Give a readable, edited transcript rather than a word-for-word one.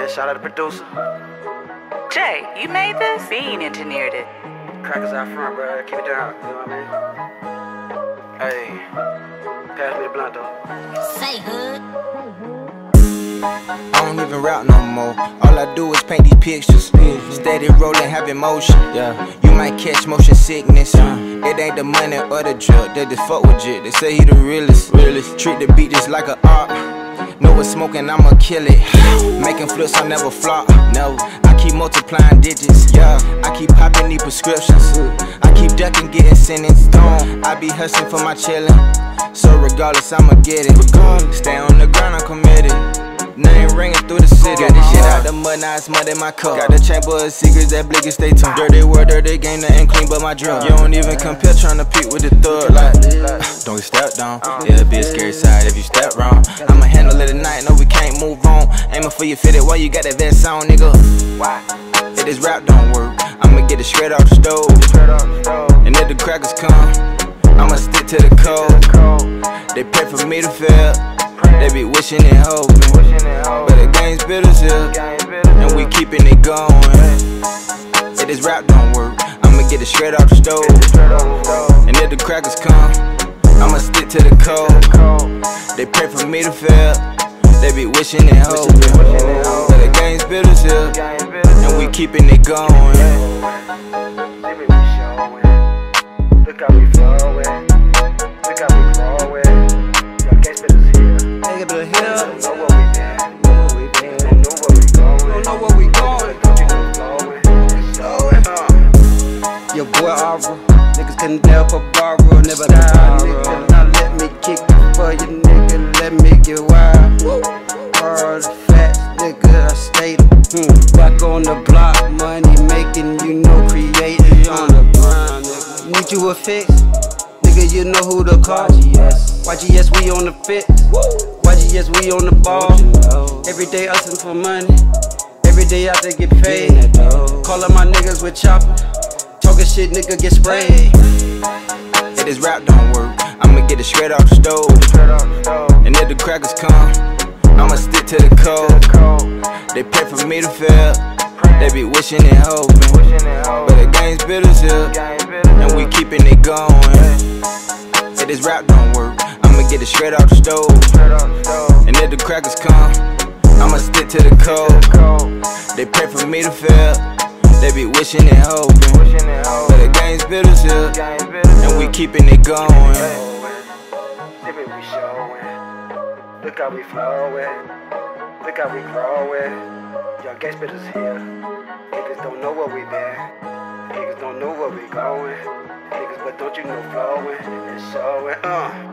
man. Shout out to the producer. Jay, you made this? Bean engineered it. Crackers out front, bro. Keep it down. You know what I mean? Hey, pass me the blunt, though. Say hood. I don't even rap no more. All I do is paint these pictures. Steady rolling, have emotion. You might catch motion sickness. It ain't the money or the drug, they just fuck with it. They say he the realest. Treat the beat just like an art. Know what's smoking, I'ma kill it. Making flips, I never flop. No, I keep multiplying digits. I keep popping these prescriptions. I keep ducking, getting sentenced. I be hustling for my chillin'. So regardless, I'ma get it. Stay on the ground, I'm committed. Name ringing through the city. Got this shit out the mud, now it's mud in my cup. Got the chamber of secrets that blick and stay tuned. Dirty word, dirty game, nothing clean but my drum. You don't even compare trying to peek with the thug. Like, don't get stepped on. It'll be a scary side if you step wrong. I'ma handle it at night, no we can't move on. Aiming for your fitted, why you got that vest on, nigga? Why? If this rap don't work, I'ma get it straight off the stove. And if the crackers come, I'ma stick to the code. They pray for me to fail. They be wishing and hoping, but the game's bitter here, and we keeping it going. If this rap don't work, I'ma get it straight off the stove. And if the crackers come, I'ma stick to the code. They pray for me to fail. They be wishing and hoping, but the game's bitter here, and we keeping it going. Look how we flowin', look how we growin'. Y'all guess better here. Nigga to here. Don't know where we been. Don't know where we going. Don't know where we going. Don't you know flowin'? Your boy Aura, niggas can never borrow, never die, nigga. Now let me kick it for you, nigga. Let me get wild. Hard fast, nigga, I stayed back on the block, money making, you know, creating on the grind, nigga. Need you a fix, nigga, you know who to call. YGS, we on the fix. YGS, we on the ball. Every day hustling for money. Every day out there get paid. Calling my niggas with chopper. Talking shit, nigga, get sprayed. If this rap don't work, I'ma get it straight off the stove. And if the crackers come, I'ma stick to the code. They pray for me to fail. They be wishing and hoping, but the game's bitter here, and we keeping it going. If this rap don't work, I'ma get it straight off the stove. And if the crackers come, I'ma stick to the code. They pray for me to fail. They be wishing and hoping, but the game's bitter here, and we keeping it going. We showin'. Look how we flowin'. Look how we growin'. Y'all guess better here. Niggas don't know where we been. Niggas don't know where we going. Niggas, but don't you know flowin' and showin'.